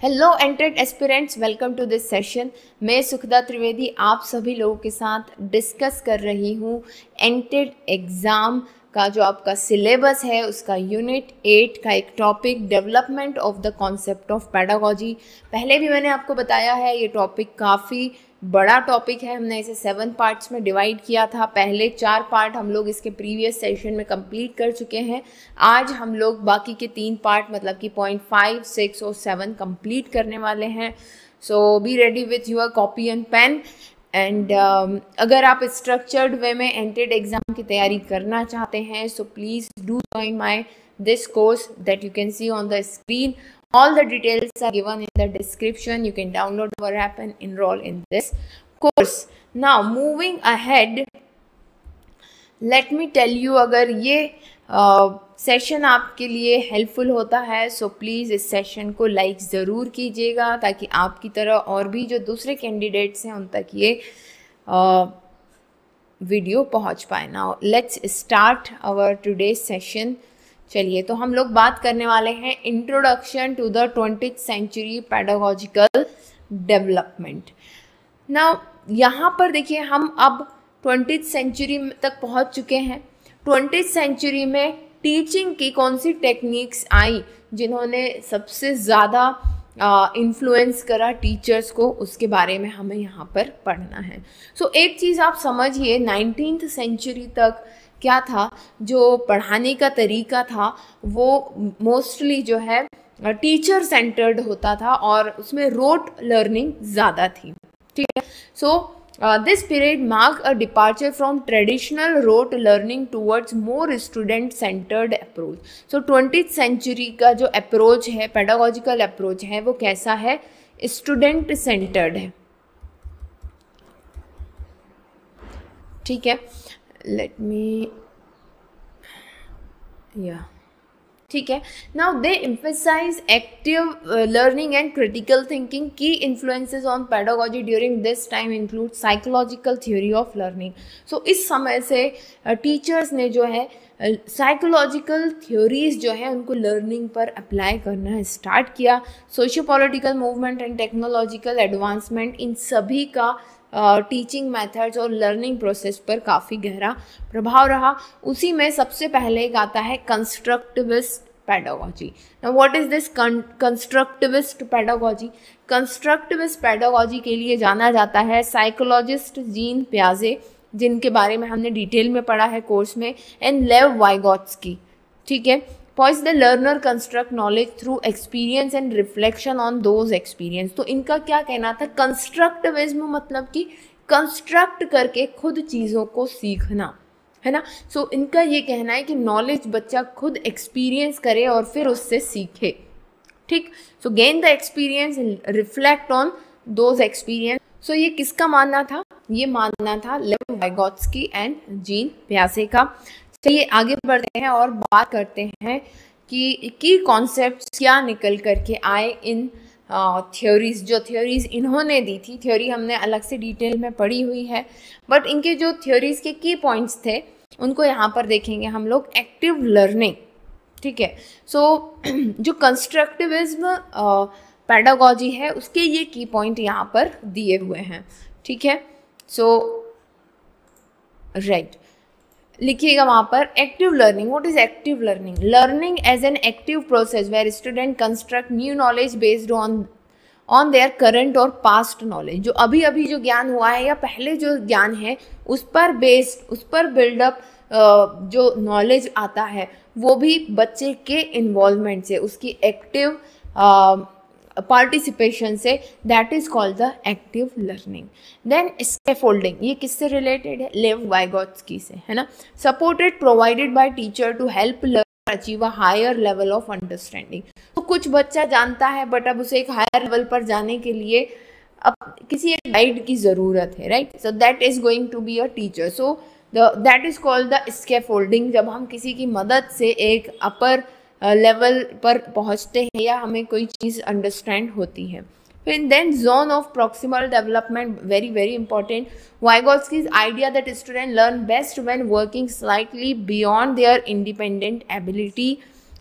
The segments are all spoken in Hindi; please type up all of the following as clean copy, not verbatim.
हेलो एंटेड aspirants, welcome to this session. मैं सुखदा त्रिवेदी आप सभी लोगों के साथ डिस्कस कर रही हूँ एंटेड एग्ज़ाम का जो आपका सिलेबस है उसका यूनिट 8 का एक topic development of the concept of pedagogy. पहले भी मैंने आपको बताया है ये टॉपिक काफ़ी बड़ा टॉपिक है। हमने इसे 7 पार्ट्स में डिवाइड किया था। पहले 4 पार्ट हम लोग इसके प्रीवियस सेशन में कंप्लीट कर चुके हैं। आज हम लोग बाकी के 3 पार्ट मतलब कि पॉइंट 5, 6 और 7 कंप्लीट करने वाले हैं। So be ready with your copy and pen and अगर आप स्ट्रक्चर्ड वे में एंटेड एग्ज़ाम की तैयारी करना चाहते हैं so please do join my this course that you can see on the screen. All the details are given in the description. You can download our app and enroll in this course. Now moving ahead, let me tell you, अगर ये सेशन आपके लिए हेल्पफुल होता है सो प्लीज़ इस सेशन को लाइक ज़रूर कीजिएगा ताकि आपकी तरह और भी जो दूसरे कैंडिडेट्स हैं उन तक ये वीडियो पहुंच पाए। Now let's start our today's session. चलिए, तो हम लोग बात करने वाले हैं introduction to the 20th century pedagogical development. Now यहाँ पर देखिए, हम अब 20th सेंचुरी तक पहुँच चुके हैं। 20th सेंचुरी में टीचिंग की कौन सी टेक्निक्स आई जिन्होंने सबसे ज़्यादा इन्फ्लुएंस करा टीचर्स को, उसके बारे में हमें यहाँ पर पढ़ना है। सो एक चीज़ आप समझिए, 19th सेंचुरी तक क्या था, जो पढ़ाने का तरीका था वो मोस्टली जो है टीचर सेंटर्ड होता था और उसमें रोट लर्निंग ज़्यादा थी। ठीक है। So this period mark a departure from traditional rote learning towards more student centred approach. So 20th century का जो अप्रोच है, पेडागोजिकल अप्रोच है, वो कैसा है? स्टूडेंट सेंटर्ड है। ठीक है, let me ठीक है। Now they emphasize active learning and critical thinking. Key influences on pedagogy during this time include psychological theory of learning. So इस समय से टीचर्स ने जो है साइकोलॉजिकल थ्योरीज जो है उनको लर्निंग पर अप्लाई करना स्टार्ट किया। Socio political movement and technological advancement, इन सभी का टीचिंग मेथड्स और लर्निंग प्रोसेस पर काफ़ी गहरा प्रभाव रहा। उसी में सबसे पहले एक आता है constructivist pedagogy. Now what is this constructivist pedagogy? Constructivist pedagogy के लिए जाना जाता है साइकोलॉजिस्ट जीन पियाजे, जिनके बारे में हमने डिटेल में पढ़ा है कोर्स में, एंड लेव वाइगोत्स्की। ठीक है। Poise the learner construct knowledge through experience and reflection on those experience. तो इनका क्या कहना था? कंस्ट्रक्टिविज्म मतलब कि कंस्ट्रक्ट करके खुद चीज़ों को सीखना, है ना। सो इनका ये कहना है कि नॉलेज बच्चा खुद एक्सपीरियंस करे और फिर उससे सीखे। ठीक। So gain the experience and reflect on those experience. So ये किसका मानना था? ये मानना था लेव वाइगोत्स्की एंड जीन पियाजे का। चलिए आगे बढ़ते हैं और बात करते हैं कि की कॉन्सेप्ट्स क्या निकल करके आए इन थ्योरीज, जो थ्योरीज इन्होंने दी थी। थ्योरी हमने अलग से डिटेल में पढ़ी हुई है, बट इनके जो थ्योरीज के की पॉइंट्स थे उनको यहाँ पर देखेंगे हम लोग। एक्टिव लर्निंग, ठीक है। सो जो कंस्ट्रक्टिविज्म पेडागोजी है उसके ये की पॉइंट यहाँ पर दिए हुए हैं। ठीक है। सो राइट, लिखिएगा वहाँ पर active learning. What is active learning? Learning as an active process where student construct new knowledge based on their current और पास्ट नॉलेज। जो अभी अभी जो ज्ञान हुआ है या पहले जो ज्ञान है उस पर बेस्ड, उस पर बिल्डअप जो नॉलेज आता है वो भी बच्चे के इन्वॉल्वमेंट से, उसकी एक्टिव पार्टिसिपेशन से, that is called the active learning. Then scaffolding, ये किससे रिलेटेड है? लेव वाइगोत्स्की से, है ना। Supported provided by teacher to help learner achieve a higher level of understanding. तो कुछ बच्चा जानता है बट अब उसे एक हायर लेवल पर जाने के लिए अब किसी एक गाइड की ज़रूरत है, right. So that is going to be a teacher. So that is called the scaffolding. जब हम किसी की मदद से एक अपर लेवल पर पहुंचते हैं या हमें कोई चीज़ अंडरस्टैंड होती है। फिर then zone of proximal development, very very important. Vygotsky's idea that student learn best when working slightly beyond their independent ability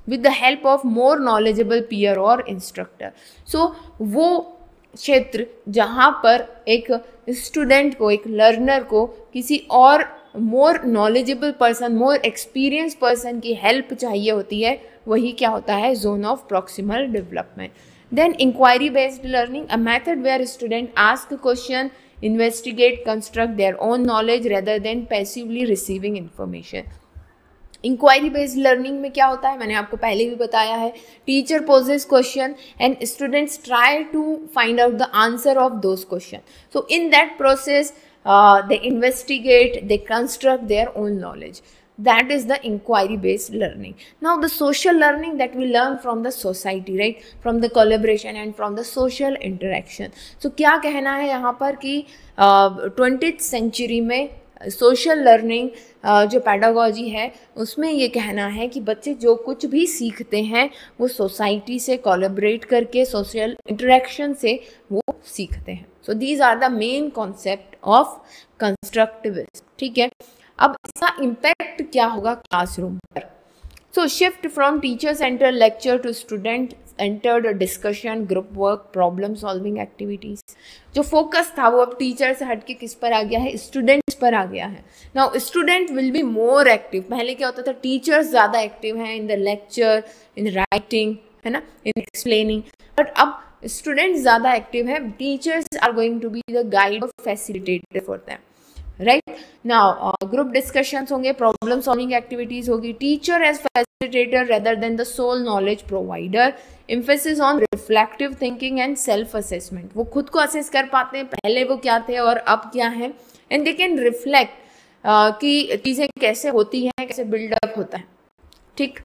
with the help of more knowledgeable peer or instructor. So वो क्षेत्र जहाँ पर एक स्टूडेंट को, एक लर्नर को किसी और more knowledgeable person, more experience person की हेल्प चाहिए होती है, वही क्या होता है, zone of proximal development. Then inquiry based learning, a method where student ask question, investigate, construct their own knowledge rather than passively receiving information. Inquiry based learning में क्या होता है, मैंने आपको पहले भी बताया है, teacher poses question and students try to find out the answer of those question. So in that process they investigate, they construct their own knowledge. That is the inquiry based learning. Now the social learning that we learn from the society, right, from the collaboration and from the social interaction. So क्या कहना है यहाँ पर कि 20th century में सोशल लर्निंग जो पैडागॉजी है उसमें ये कहना है कि बच्चे जो कुछ भी सीखते हैं वो सोसाइटी से कोलैबोरेट करके, सोशल इंटरेक्शन से वो सीखते हैं. So these are the main concept of constructivism. ठीक है, अब इसका इम्पैक्ट क्या होगा क्लासरूम पर. So shift from teacher centre lecture to student entered discussion, group work, problem solving activities. जो फोकस था वो अब टीचर से हटके किस पर आ गया है, स्टूडेंट्स पर आ गया है. Now student will be more active. पहले क्या होता था, टीचर्स ज़्यादा एक्टिव हैं in the lecture, in writing, है ना, इन एक्सप्लेनिंग, बट अब स्टूडेंट्स ज़्यादा एक्टिव हैं. Teachers are going to be the guide और facilitator for them. Right now group discussions होंगे, प्रॉब्लम सॉल्विंग एक्टिविटीज होगी. Teacher as facilitator rather than the sole knowledge provider. Emphasis on reflective thinking and self assessment. वो खुद को असेस कर पाते हैं, पहले वो क्या थे और अब क्या है, एंड दे कैन रिफ्लेक्ट कि चीज़ें कैसे होती हैं, कैसे बिल्डअप होता है. ठीक,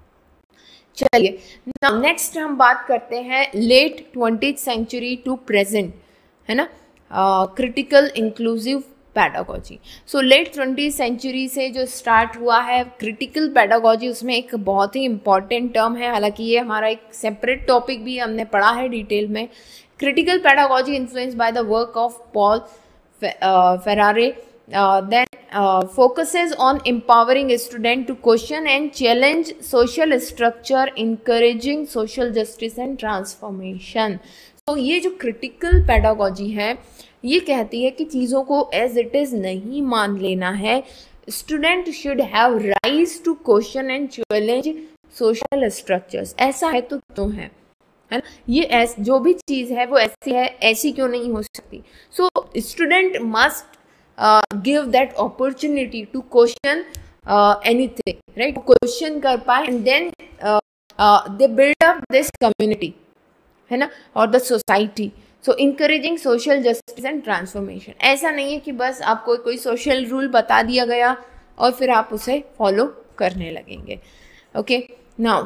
चलिए नाउ नेक्स्ट हम बात करते हैं late 20th century to present, है ना, critical inclusive pedagogy. So late 20th century से जो स्टार्ट हुआ है क्रिटिकल पैडागॉजी, उसमें एक बहुत ही इंपॉर्टेंट टर्म है, हालांकि ये हमारा एक सेपरेट टॉपिक भी हमने पढ़ा है डिटेल में. Critical pedagogy influence by the work of Paul Freire, then focuses on empowering student to question and challenge social structure, encouraging social justice and transformation. तो ये जो क्रिटिकल पैडागॉजी है ये कहती है कि चीज़ों को एज इट इज़ नहीं मान लेना है. Student should have rise to question and challenge social structures. ऐसा है तो क्यों है ना, ये जो भी चीज़ है वो ऐसी है, ऐसी क्यों नहीं हो सकती. So student must give that opportunity to question anything, right? Question कर पाए and then they build up this community, है ना, और the society. So encouraging social justice and transformation. ऐसा नहीं है कि बस आपको कोई social rule बता दिया गया और फिर आप उसे follow करने लगेंगे. Okay, now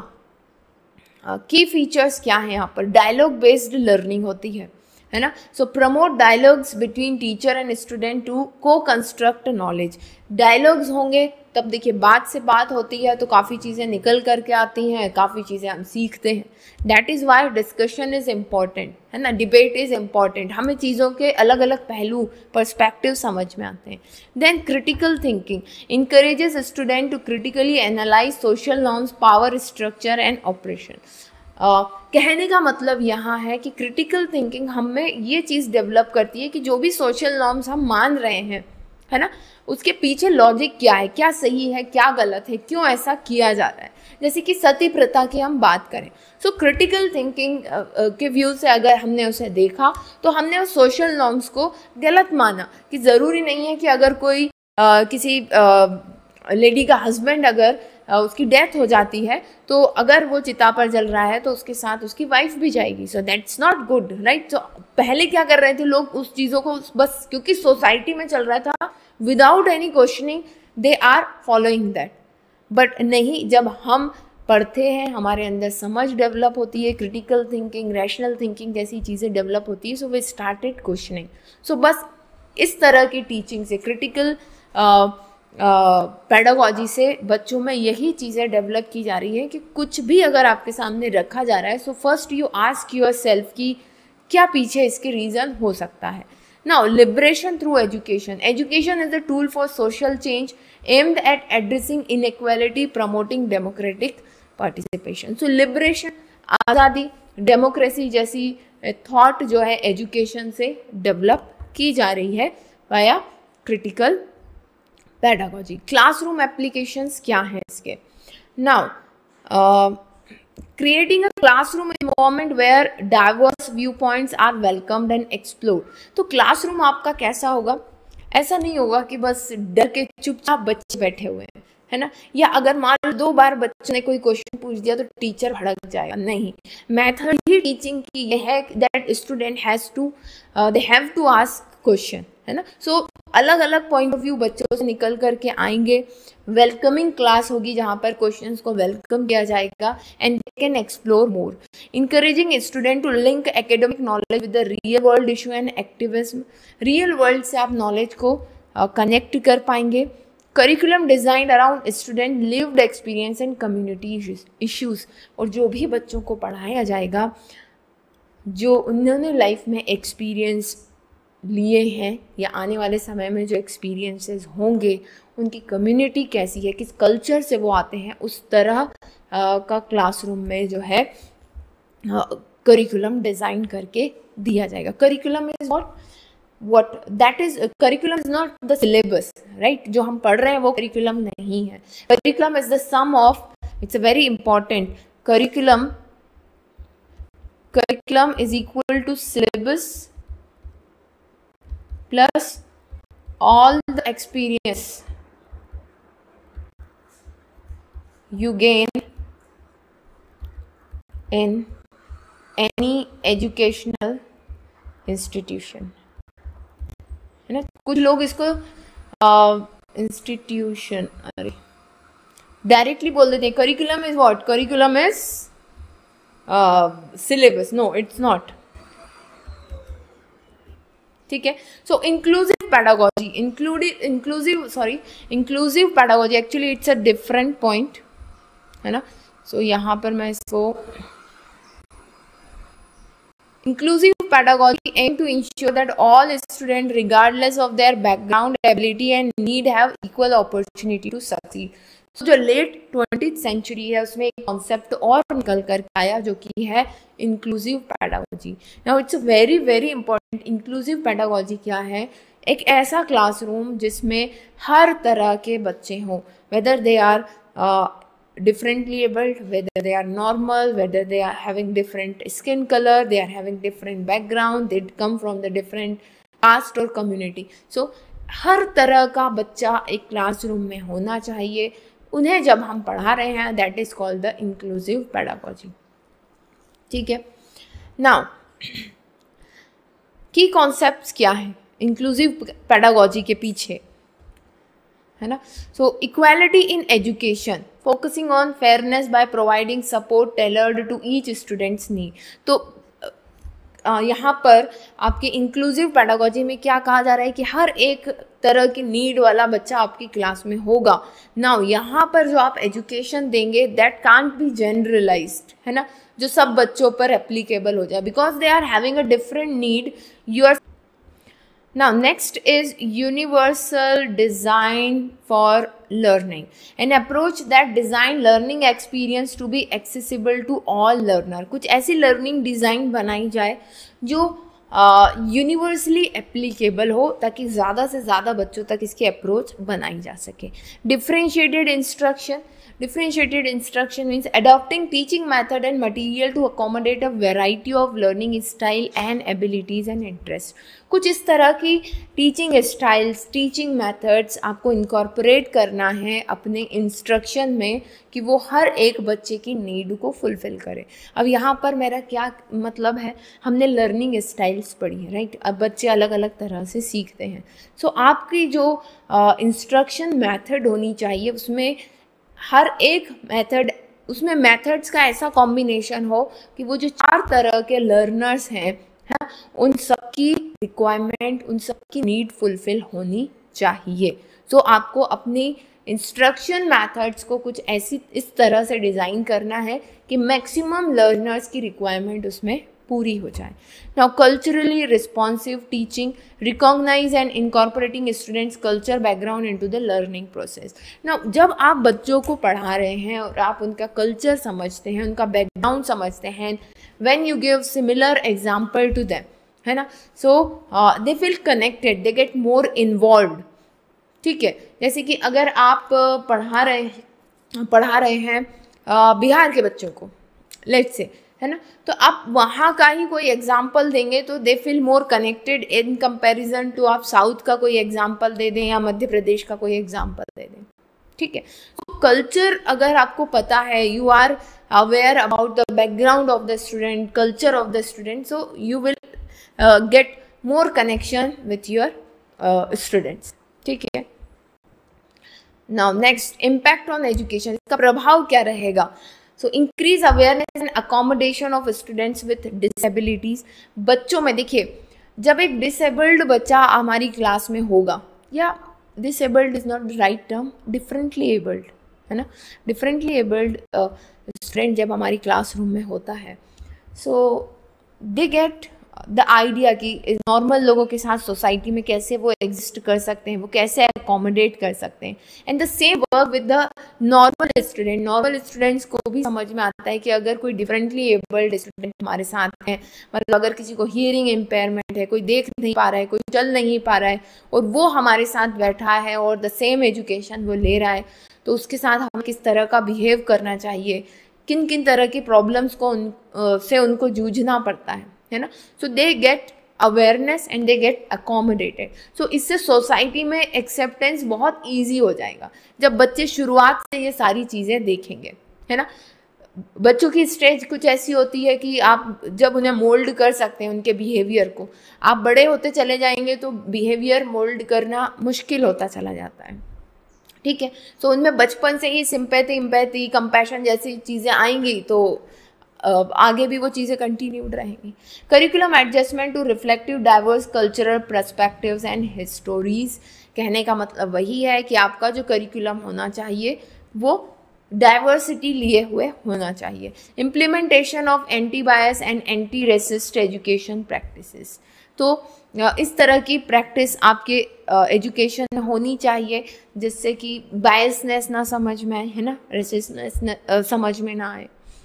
key features क्या है यहाँ पर, dialogue based learning होती है ना. So promote dialogues between teacher and student to co construct knowledge. Dialogues होंगे तब देखिए बात से बात होती है तो काफ़ी चीज़ें निकल करके आती हैं, काफ़ी चीज़ें हम सीखते हैं. That is why discussion is important, है ना, डिबेट इज़ इम्पॉर्टेंट. हमें चीज़ों के अलग अलग पहलू, पर्सपेक्टिव समझ में आते हैं. Then critical thinking encourages student to critically analyse social norms, power structure and operation. कहने का मतलब यहाँ है कि क्रिटिकल थिंकिंग हमें ये चीज़ डेवलप करती है कि जो भी सोशल नॉर्म्स हम मान रहे हैं, है ना, उसके पीछे लॉजिक क्या है, क्या सही है, क्या गलत है, क्यों ऐसा किया जा रहा है. जैसे कि सती प्रथा की हम बात करें, सो क्रिटिकल थिंकिंग के व्यू से अगर हमने उसे देखा तो हमने उस सोशल नॉर्म्स को गलत माना कि ज़रूरी नहीं है कि अगर कोई किसी लेडी का हस्बैंड अगर उसकी डेथ हो जाती है तो अगर वो चिता पर जल रहा है तो उसके साथ उसकी वाइफ भी जाएगी. So that's not good, right. तो पहले क्या कर रहे थे लोग, उस चीज़ों को बस क्योंकि सोसाइटी में चल रहा था, without any questioning they are following that. But नहीं, जब हम पढ़ते हैं हमारे अंदर समझ डेवलप होती है, क्रिटिकल थिंकिंग, रैशनल थिंकिंग जैसी चीज़ें डेवलप होती है. So we started questioning. So बस इस तरह की टीचिंग से, क्रिटिकल पैडागॉजी से बच्चों में यही चीज़ें डेवलप की जा रही है कि कुछ भी अगर आपके सामने रखा जा रहा है, so first you ask yourself कि क्या पीछे इसके रीज़न हो सकता है. Now liberation through education. Education is a tool for social change aimed at addressing inequality, promoting democratic participation. So liberation, आज़ादी, डेमोक्रेसी जैसी थॉट जो है एजुकेशन से डेवलप की जा रही है via critical pedagogy. Classroom applications क्या हैं इसके? Now creating a classroom environment where diverse viewpoints are welcomed and explored। तो क्लासरूम आपका कैसा होगा? ऐसा नहीं होगा कि बस डर के चुपचाप बच्चे बैठे हुए हैं, है ना, या अगर मान लो 2 बार बच्चे ने कोई क्वेश्चन पूछ दिया तो टीचर भड़क जाएगा। नहीं, मेथड ही टीचिंग की ये है that student has to they have to ask question, है ना। सो अलग अलग पॉइंट ऑफ व्यू बच्चों से निकल करके आएंगे। वेलकमिंग क्लास होगी जहाँ पर क्वेश्चंस को वेलकम किया जाएगा and they can explore more. Encouraging student to link academic knowledge with the real world issue and activism. Real world से आप नॉलेज को कनेक्ट कर पाएंगे। Curriculum design around student lived experience and community issues. और जो भी बच्चों को पढ़ाया जाएगा जो उन्होंने लाइफ में एक्सपीरियंस लिए हैं या आने वाले समय में जो एक्सपीरियंसेस होंगे, उनकी कम्युनिटी कैसी है, किस कल्चर से वो आते हैं, उस तरह का क्लासरूम में जो है करिकुलम डिज़ाइन करके दिया जाएगा। Curriculum is what that is curriculum is not the syllabus, right? जो हम पढ़ रहे हैं वो curriculum नहीं है। curriculum is the sum of, it's a very important, curriculum is equal to syllabus plus all the experience you gain in any educational institution, है ना। कुछ लोग इसको इंस्टीट्यूशन अरे डायरेक्टली बोल देते हैं curriculum is what, curriculum is syllabus. No, it's not, ठीक है। So inclusive pedagogy, inclusive pedagogy actually it's a different point, है ना। सो यहाँ पर मैं इसको inclusive pedagogy aim to ensure that all students regardless of their background, ability and need have equal opportunity to succeed। so, जो लेट 20th सेंचुरी है उसमें एक कॉन्सेप्ट और निकल कर आया जो कि है inclusive pedagogy. Now it's very very important. Inclusive pedagogy क्या है? एक ऐसा क्लासरूम जिसमें हर तरह के बच्चे हों, whether they are differently abled, whether they are normal, whether they are having different skin color, they are having different background, they come from the different caste or community। so हर तरह का बच्चा एक क्लासरूम में होना चाहिए। उन्हें जब हम पढ़ा रहे हैं that is called the inclusive pedagogy, ठीक है। नाउ की कॉन्सेप्ट्स क्या है इंक्लूसिव पेडागोजी के पीछे, है ना। So equality in education, focusing on fairness by providing support tailored to each students need. तो यहाँ पर आपके इंक्लूसिव पेडागोजी में क्या कहा जा रहा है कि हर एक तरह की नीड वाला बच्चा आपकी क्लास में होगा। नाउ यहाँ पर जो आप एजुकेशन देंगे दैट कांट बी जनरलाइज्ड, है ना, जो सब बच्चों पर एप्लीकेबल हो जाए because they are having a different need. You are Now next is universal design for learning, an approach that design learning experience to be accessible to all learner। कुछ ऐसी learning design बनाई जाए जो यूनिवर्सली एप्लीकेबल हो ताकि ज़्यादा से ज़्यादा बच्चों तक इसकी अप्रोच बनाई जा सके। Differentiated instruction means adopting teaching method and material to accommodate a variety of learning style and abilities and interests। कुछ इस तरह की टीचिंग स्टाइल्स, टीचिंग मेथड्स आपको इनकॉर्पोरेट करना है अपने इंस्ट्रक्शन में कि वो हर एक बच्चे की नीड को फुलफिल करे। अब यहाँ पर मेरा क्या मतलब है, हमने लर्निंग स्टाइल्स पढ़ी है, राइट। अब बच्चे अलग अलग तरह से सीखते हैं। सो आपकी जो इंस्ट्रक्शन मेथड होनी चाहिए उसमें हर एक मेथड, उसमें मेथड्स का ऐसा कॉम्बिनेशन हो कि वो जो 4 तरह के लर्नर्स हैं, है, उन सब की रिक्वायरमेंट, उन सब की नीड फुलफिल होनी चाहिए। सो आपको अपनी इंस्ट्रक्शन मेथड्स को कुछ ऐसी इस तरह से डिज़ाइन करना है कि मैक्सिमम लर्नर्स की रिक्वायरमेंट उसमें पूरी हो जाए। Now culturally responsive teaching, recognise and incorporating students culture background into the learning process. Now जब आप बच्चों को पढ़ा रहे हैं और आप उनका कल्चर समझते हैं, उनका बैकग्राउंड समझते हैं, when you give similar example to them, है ना, so they feel connected, they get more involved. ठीक है, जैसे कि अगर आप पढ़ा रहे हैं बिहार के बच्चों को, लेट्स से, है ना, तो आप वहाँ का ही कोई एग्जाम्पल देंगे तो they feel more connected in comparison to आप साउथ का कोई एग्जाम्पल दे दें या मध्य प्रदेश का कोई एग्जाम्पल दे दें। ठीक है, तो कल्चर अगर आपको पता है, you are aware about the background of the student, culture of the student, so you will get more connection with your students. ठीक है, now next, impact on education, इसका प्रभाव क्या रहेगा? So increase awareness and accommodation of students with disabilities. बच्चों में देखिए, जब एक डिसेबल्ड बच्चा हमारी क्लास में होगा, या disabled is not the right term, differently abled, है ना, डिफरेंटली एबल्ड स्टूडेंट जब हमारी क्लासरूम में होता है, so they get the idea कि नॉर्मल लोगों के साथ सोसाइटी में कैसे वो एग्जिस्ट कर सकते हैं, वो कैसे अकोमोडेट कर सकते हैं। And the same work with the normal student. Normal students को भी समझ में आता है कि अगर कोई डिफरेंटली एबल्ड स्टूडेंट हमारे साथ है, मतलब अगर किसी को हियरिंग इम्पेयरमेंट है, कोई देख नहीं पा रहा है, कोई चल नहीं पा रहा है, और वो हमारे साथ बैठा है और द सेम एजुकेशन वो ले रहा है, तो उसके साथ हमें किस तरह का बिहेव करना चाहिए, किन किन तरह की प्रॉब्लम्स को से उनको जूझना पड़ता है ना, so they get awareness and they get accommodated. So इससे सोसाइटी में एक्सेप्टेंस बहुत ईजी हो जाएगा जब बच्चे शुरुआत से ये सारी चीज़ें देखेंगे, है ना। बच्चों की स्टेज कुछ ऐसी होती है कि आप जब उन्हें मोल्ड कर सकते हैं उनके बिहेवियर को, आप बड़े होते चले जाएंगे तो बिहेवियर मोल्ड करना मुश्किल होता चला जाता है। ठीक है, सो उनमें बचपन से ही सिंपैथी, एम्पैथी, कंपैशन जैसी चीज़ें आएंगी तो आगे भी वो चीज़ें कंटिन्यूड रहेंगी। Curriculum adjustment to reflective diverse cultural perspectives and histories, कहने का मतलब वही है कि आपका जो करिकुलम होना चाहिए वो डाइवर्सिटी लिए हुए होना चाहिए। Implementation of anti bias and anti racist education practices, तो इस तरह की प्रैक्टिस आपके एजुकेशन में होनी चाहिए जिससे कि बायसनेस ना समझ में आए, है ना, रेसिस्टनेस समझ में ना आए।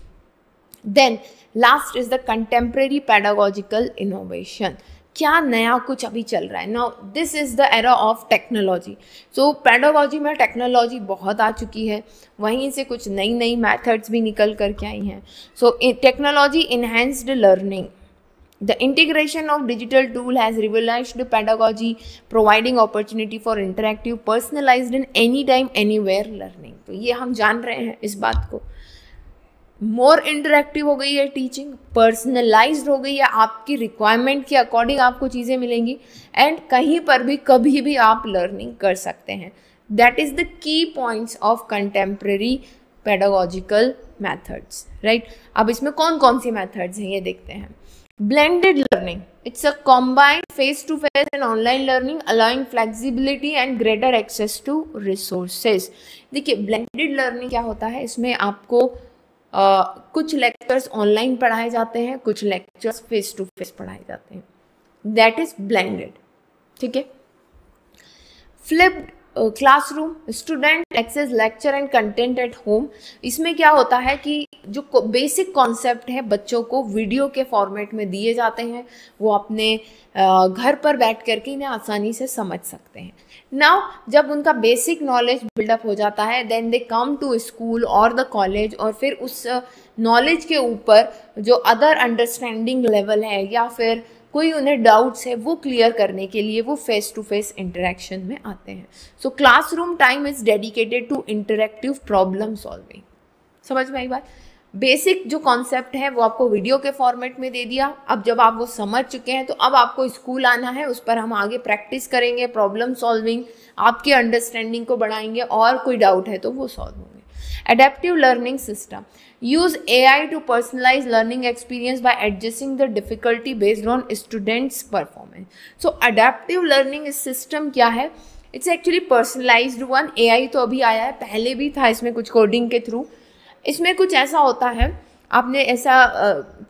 Then last is the contemporary pedagogical innovation, क्या नया कुछ अभी चल रहा है। Now this is the era of technology. So pedagogy में टेक्नोलॉजी बहुत आ चुकी है, वहीं से कुछ नई नई मेथड्स भी निकल कर के आई हैं। So technology enhanced learning, the integration of digital tool has revolutionized pedagogy, providing opportunity for interactive, personalized and anytime anywhere learning। तो ये हम जान रहे हैं इस बात को, मोर इंटरेक्टिव हो गई है टीचिंग, पर्सनलाइज्ड हो गई है, आपकी रिक्वायरमेंट के अकॉर्डिंग आपको चीज़ें मिलेंगी, एंड कहीं पर भी कभी भी आप लर्निंग कर सकते हैं। That is the key points of contemporary pedagogical methods, right. अब इसमें कौन कौन सी मैथड्स हैं ये देखते हैं। Blended learning, it's a combined face-to-face and online learning allowing flexibility and greater access to resources। देखिए blended learning क्या होता है, इसमें आपको कुछ लेक्चर्स ऑनलाइन पढ़ाए जाते हैं, कुछ लेक्चर्स फेस टू फेस पढ़ाए जाते हैं, दैट इज ब्लेंडेड। ठीक है, flipped classroom, student access lecture and content at home. इसमें क्या होता है कि जो बेसिक कॉन्सेप्ट है बच्चों को वीडियो के फॉर्मेट में दिए जाते हैं, वो अपने घर पर बैठ करके इन्हें आसानी से समझ सकते हैं। नाउ जब उनका बेसिक नॉलेज बिल्डअप हो जाता है, then they come to school और द कॉलेज, और फिर उस नॉलेज के ऊपर जो अदर अंडरस्टैंडिंग लेवल है या फिर कोई उन्हें डाउट्स है वो क्लियर करने के लिए वो फेस टू फेस इंटरेक्शन में आते हैं। So classroom time is dedicated to interactive problem solving. समझ में आई बात? बेसिक जो कॉन्सेप्ट है वो आपको वीडियो के फॉर्मेट में दे दिया, अब जब आप वो समझ चुके हैं तो अब आपको स्कूल आना है, उस पर हम आगे प्रैक्टिस करेंगे, प्रॉब्लम सॉल्विंग, आपकी अंडरस्टैंडिंग को बढ़ाएंगे और कोई डाउट है तो वो सॉल्व होंगे। Adaptive learning system, use AI to personalize learning experience by adjusting the difficulty based on students' performance। So adaptive learning system क्या है? It's actually personalized one। AI तो अभी आया है, पहले भी था इसमें कुछ कोडिंग के थ्रू। इसमें कुछ ऐसा होता है, आपने ऐसा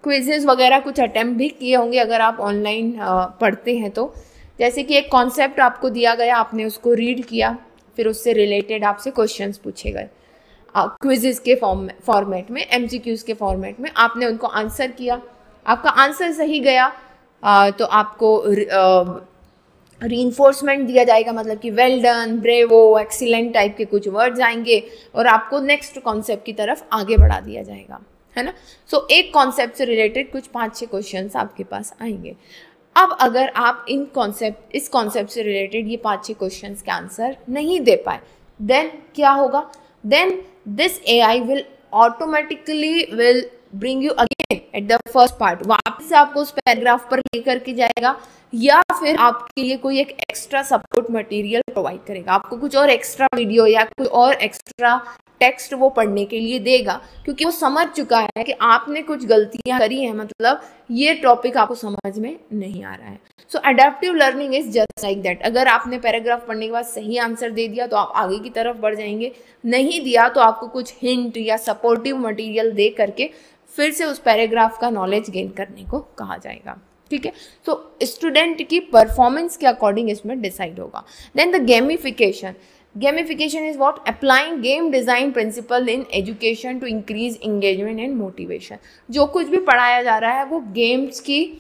क्विजेज वगैरह कुछ अटेम्प्ट भी किए होंगे अगर आप ऑनलाइन पढ़ते हैं तो। जैसे कि एक कॉन्सेप्ट आपको दिया गया, आपने उसको रीड किया, फिर उससे रिलेटेड आपसे क्वेश्चंस पूछे गए क्विजेज के फॉर्मेट में, एमसीक्यूज के फॉर्मेट में, आपने उनको आंसर किया, आपका आंसर सही गया तो आपको रीइंफोर्समेंट दिया जाएगा, मतलब कि well done, bravo, excellent type के कुछ वर्ड्स आएंगे और आपको नेक्स्ट कॉन्सेप्ट की तरफ आगे बढ़ा दिया जाएगा, है ना। सो एक कॉन्सेप्ट से रिलेटेड कुछ 5-6 क्वेश्चंस आपके पास आएंगे। अब अगर आप इस कॉन्सेप्ट से रिलेटेड ये 5-6 क्वेश्चंस के आंसर नहीं दे पाए, देन क्या होगा? Then this AI will automatically will bring you again at the first part, वापस से आपको उस पैराग्राफ पर लेकर के जाएगा, या फिर आपके लिए कोई एक एक्स्ट्रा सपोर्ट मटेरियल प्रोवाइड करेगा, आपको कुछ और एक्स्ट्रा वीडियो या कुछ और एक्स्ट्रा टेक्स्ट वो पढ़ने के लिए देगा, क्योंकि वो समझ चुका है कि आपने कुछ गलतियां करी हैं, मतलब ये टॉपिक आपको समझ में नहीं आ रहा है। So adaptive learning is just like that. अगर आपने पैराग्राफ पढ़ने के बाद सही आंसर दे दिया तो आप आगे की तरफ बढ़ जाएंगे, नहीं दिया तो आपको कुछ हिंट या सपोर्टिव मटेरियल दे करके फिर से उस पैराग्राफ का नॉलेज गेन करने को कहा जाएगा, ठीक है। तो स्टूडेंट की परफॉर्मेंस के अकॉर्डिंग इसमें डिसाइड होगा। Then the gamification. Gamification is what? Applying game design principle in education to increase engagement and motivation. जो कुछ भी पढ़ाया जा रहा है वो गेम्स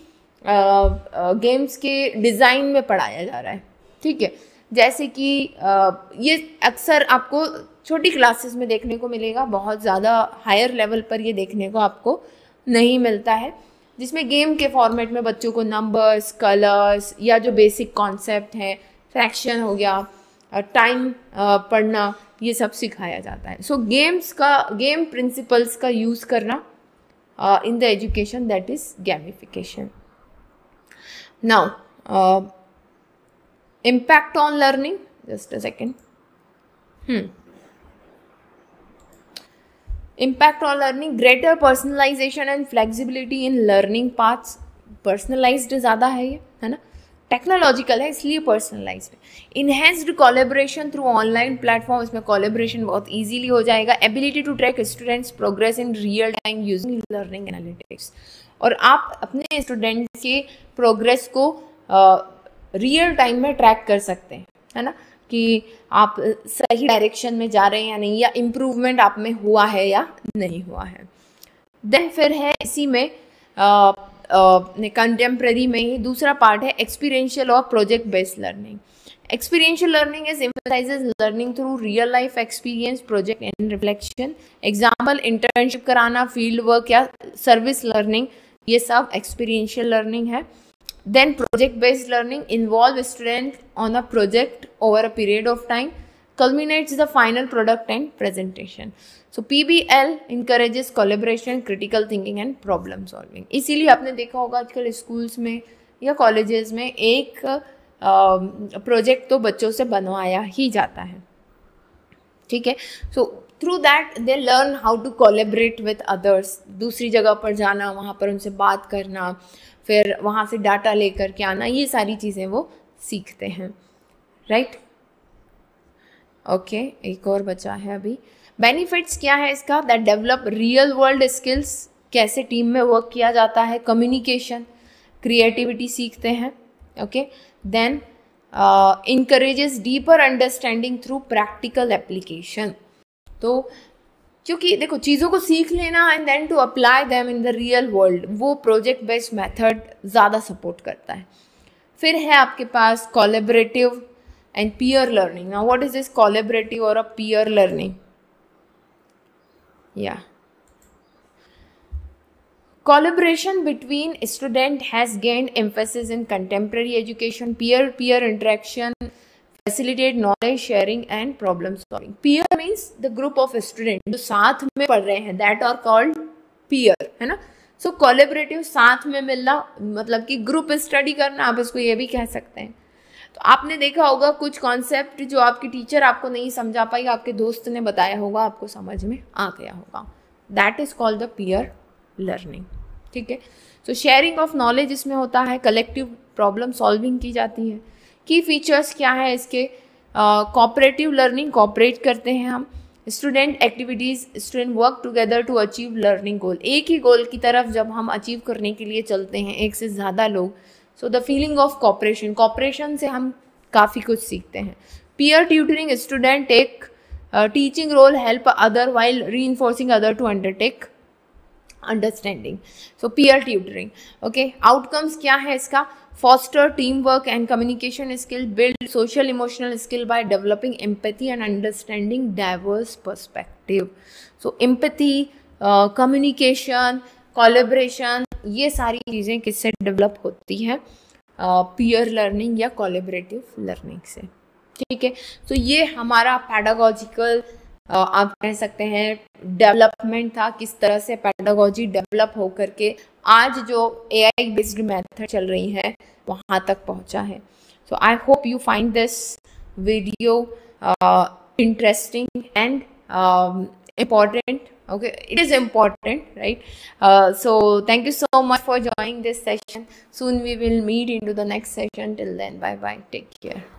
के डिज़ाइन में पढ़ाया जा रहा है, ठीक है। जैसे कि ये अक्सर आपको छोटी क्लासेस में देखने को मिलेगा, बहुत ज़्यादा हायर लेवल पर ये देखने को आपको नहीं मिलता है, जिसमें गेम के फॉर्मेट में बच्चों को नंबर्स, कलर्स या जो बेसिक कॉन्सेप्ट है, फ्रैक्शन हो गया, टाइम पढ़ना, ये सब सिखाया जाता है। सो गेम प्रिंसिपल्स का यूज़ करना in the education, that is gamification. Now impact on learning, just a second. Impact on learning, greater personalisation and flexibility in learning paths. Personalised ज़्यादा है ये, है ना, टेक्नोलॉजिकल है इसलिए पर्सनलाइज्ड है। Enhanced collaboration through online platform, इसमें कोलैबोरेशन बहुत इजीली हो जाएगा। Ability to track students progress in real time using learning analytics, और आप अपने स्टूडेंट्स के प्रोग्रेस को रियल टाइम में ट्रैक कर सकते हैं, है ना, कि आप सही डायरेक्शन में जा रहे हैं या नहीं, या इम्प्रूवमेंट आप में हुआ है या नहीं हुआ है। देन फिर है इसी में कंटेम्प्रेरी में ही दूसरा पार्ट है एक्सपीरियंशियल और project based learning. Experiential learning is emphasises learning through real life experience, project and reflection. Example, internship कराना, फील्ड वर्क या सर्विस लर्निंग, ये सब एक्सपीरियंशियल लर्निंग है। Then project based learning involve student on a project over a period of time, culminates the final product and presentation. So PBL encourages collaboration, critical thinking and problem solving. इसीलिए आपने देखा होगा आजकल स्कूल्स में या कॉलेजेस में एक प्रोजेक्ट तो बच्चों से बनवाया ही जाता है, ठीक है। So through that they learn how to collaborate with others, दूसरी जगह पर जाना, वहाँ पर उनसे बात करना, फिर वहाँ से डाटा लेकर के आना, ये सारी चीज़ें वो सीखते हैं, राइट। ओके, एक और बचा है अभी। बेनिफिट्स क्या है इसका? That develop real world skills, कैसे टीम में वर्क किया जाता है, कम्युनिकेशन, क्रिएटिविटी सीखते हैं, okay. Then encourages deeper understanding through practical application. तो क्योंकि देखो चीज़ों को सीख लेना and then to apply them in the real world, वो प्रोजेक्ट बेस्ड मेथड ज़्यादा सपोर्ट करता है। फिर है आपके पास collaborative and peer learning. Now what is this collaborative or a peer learning? Yeah, collaboration between student has gained emphasis in contemporary education. Peer interaction facilitate knowledge sharing and problem solving. Peer means the group of students जो साथ में पढ़ रहे हैं, that are called peer, है ना। So collaborative, साथ में मिलना, मतलब कि ग्रुप स्टडी करना, आप इसको ये भी कह सकते हैं। तो आपने देखा होगा कुछ कॉन्सेप्ट जो आपकी टीचर आपको नहीं समझा पाई, आपके दोस्त ने बताया होगा, आपको समझ में आ गया होगा, that is called the peer learning, ठीक है। सो शेयरिंग ऑफ नॉलेज इसमें होता है, कलेक्टिव प्रॉब्लम सॉल्विंग की जाती है। की फीचर्स क्या है इसके? कोऑपरेटिव लर्निंग, कोऑपरेट करते हैं हम, student activities, student work together to achieve learning goal. एक ही गोल की तरफ जब हम अचीव करने के लिए चलते हैं, एक से ज़्यादा लोग, so the feeling of cooperation, cooperation से हम काफ़ी कुछ सीखते हैं। Peer tutoring, student take teaching role, help other while reinforcing other to undertake understanding. So peer tutoring, okay. Outcomes क्या है इसका? foster teamwork and communication skill, build social emotional skill by developing empathy and understanding diverse perspective. So empathy, communication, collaboration, ये सारी चीज़ें किससे डेवलप होती हैं? पीयर लर्निंग या कोलैबोरेटिव लर्निंग से, ठीक है। तो ये हमारा पैडागॉजिकल आप कह सकते हैं डेवलपमेंट था, किस तरह से पैडागॉजी डेवलप होकर के आज जो AI बेस्ड मेथड चल रही है वहाँ तक पहुँचा है। So I hope you find this video interesting and important. Okay, it is important, right? So thank you so much for joining this session. Soon we will meet into the next session. Till then, bye bye, take care.